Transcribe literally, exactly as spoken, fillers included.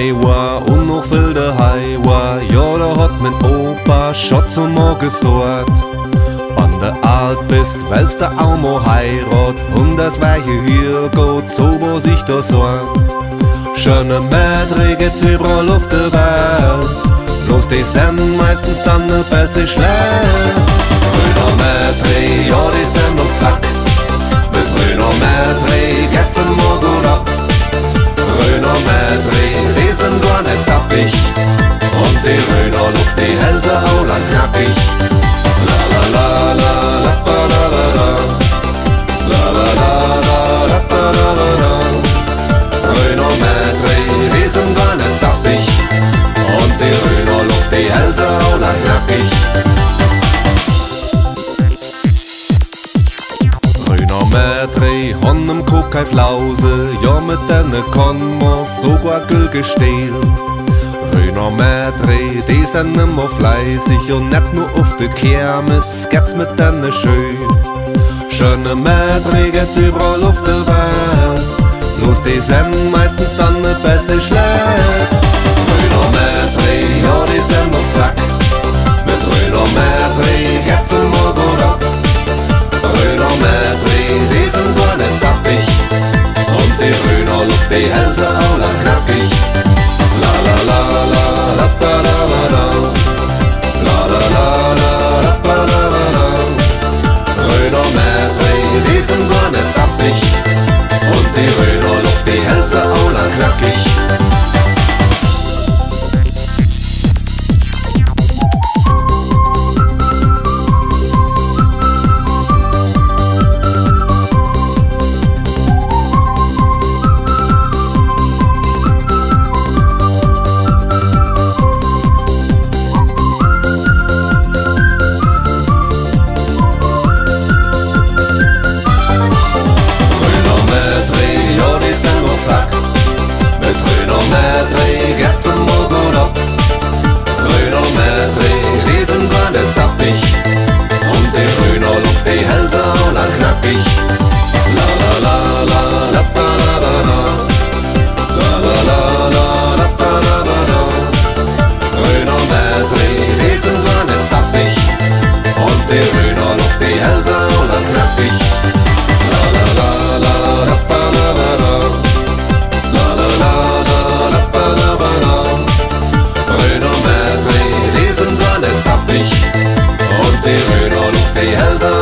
Highway und noch wilde Highway. Ja, da hat mein Opa schon zum Morgen gesagt, wenn du alt bist, willst du auch mal heirat. Und das weiche hier geht so, was ich da sag. Schöne Mädchen geht's überall auf der Welt, bloß die sind meistens dann ein bisschen schlecht. Grüner Mädchen, ja die sind auf Zack, mit grüner Mädchen geht's immer gut ab. Grüner Mädchen, die sind gar nicht tappig, und die grüner Luft, die hält sie auch lang knackig. La la la la la la la la la la la la la la la la. Grüner Mädchen, die sind gar nicht tappig, und die grüner Luft, die hält sie auch lang knackig. Grüner Mädchen, han im Kuck keine Flause, ja mit denen kann man sogar Gülge stehlen. Grüner Mädchen, die sind immer fleißig und nicht nur auf der Kirmes geht's mit denen schön. Schöne Mädchen geht's überall auf der Welt, bloß die sind meistens dann ein bisschen schlecht. Grüner Mädchen, ja die sind auf Zack, mit grüner Mädchen geht's immer gut ab. Grüner Mädchen, die sind gar nicht tappig, und die grüner Luft, die hält sie auch lang knackig. La la la la la la la la la la la la la la la la. Grüner Mädchen, die sind gar nicht tappig, und die grüner Luft, die hält sie auch lang knackig. Geht's immer gut ab. Grüner Mädchen, die sind gar nicht tappig, und die grüner Luft, die hält sie auch lang knackig. La la la la la la la la la la la la la la la. Grüner Mädchen, die sind gar nicht tappig, und die grüner Luft, die hält sie auch lang knackig. La la la la la la la la la la la la. Grüner Mädchen, die sind gar nicht tappig, und die grüner Luft, die hält sie